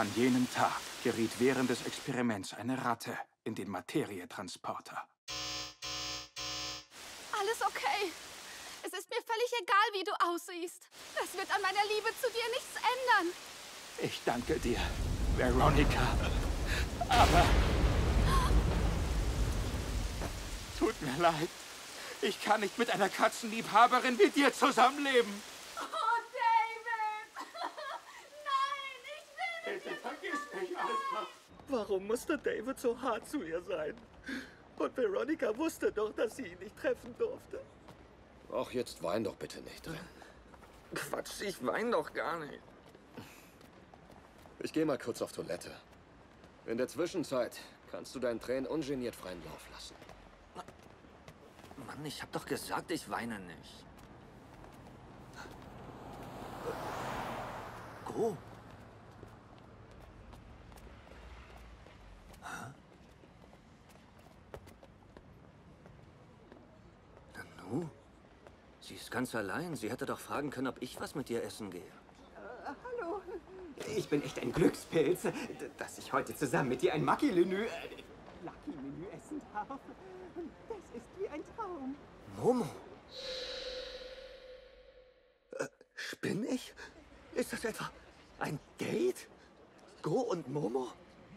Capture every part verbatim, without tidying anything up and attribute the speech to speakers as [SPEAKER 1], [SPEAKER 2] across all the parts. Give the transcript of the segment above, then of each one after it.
[SPEAKER 1] An jenem Tag geriet während des Experiments eine Ratte in den Materietransporter.
[SPEAKER 2] Alles okay. Es ist mir völlig egal, wie du aussiehst. Das wird an meiner Liebe zu dir nichts ändern.
[SPEAKER 1] Ich danke dir, Veronica. Aber... Tut mir leid. Ich kann nicht mit einer Katzenliebhaberin wie dir zusammenleben.
[SPEAKER 2] Oh, David! Nein, ich will nicht!
[SPEAKER 1] Bitte vergiss mich einfach. Warum musste David so hart zu ihr sein? Und Veronica wusste doch, dass sie ihn nicht treffen durfte.
[SPEAKER 3] Ach, jetzt wein doch bitte nicht.
[SPEAKER 4] Quatsch, ich weine doch gar nicht.
[SPEAKER 3] Ich gehe mal kurz auf Toilette. In der Zwischenzeit kannst du deinen Tränen ungeniert freien Lauf lassen.
[SPEAKER 4] Mann, ich hab doch gesagt, ich weine nicht. Go. Hä? Nanu? Sie ist ganz allein. Sie hätte doch fragen können, ob ich was mit ihr essen gehe.
[SPEAKER 5] Äh, hallo. Ich bin echt ein Glückspilz, dass ich heute zusammen mit dir ein Lucky-Menü äh, Lucky-Menü essen darf. Das ist wie ein Traum.
[SPEAKER 4] Momo? Äh, spinn ich? Ist das etwa ein Date? Go und Momo?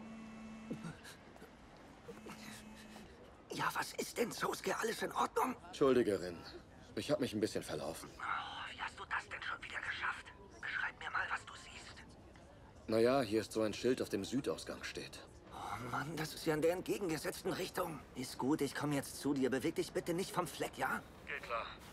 [SPEAKER 4] Ja, was ist denn, Sosuke? Alles in Ordnung?
[SPEAKER 3] Entschuldige, Rin. Ich habe mich ein bisschen verlaufen.
[SPEAKER 4] Oh, wie hast du das denn schon wieder geschafft? Beschreib mir mal, was du siehst.
[SPEAKER 3] Naja, hier ist so ein Schild, auf dem Südausgang steht.
[SPEAKER 4] Oh Mann, das ist ja in der entgegengesetzten Richtung. Ist gut, ich komme jetzt zu dir. Beweg dich bitte nicht vom Fleck, ja?
[SPEAKER 3] Geht klar.